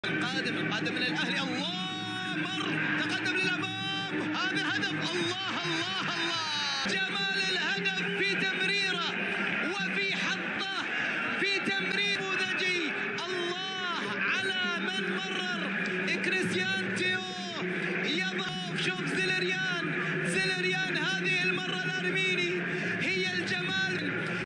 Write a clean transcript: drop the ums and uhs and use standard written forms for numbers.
القادم من الاهلي. الله مر تقدم للامام. هذا هدف. الله الله الله جمال الهدف في تمريره وفي حطه في تمرير نموذجي. الله على من مرر. كريستيان تيو يضرب. شوف زلريان هذه المره الارميني هي الجمال.